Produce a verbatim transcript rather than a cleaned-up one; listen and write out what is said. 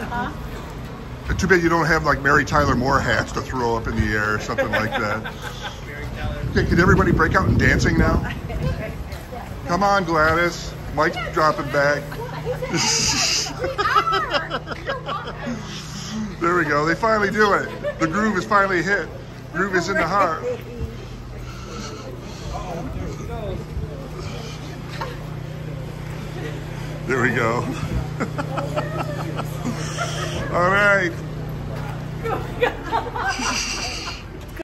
Huh? Too bad you don't have like Mary Tyler Moore hats to throw up in the air or something like that. Okay, can everybody break out in dancing now? Come on, Gladys. Mike's dropping back. There we go. They finally do it. The groove is finally hit. Groove is in the heart. There we go. All right.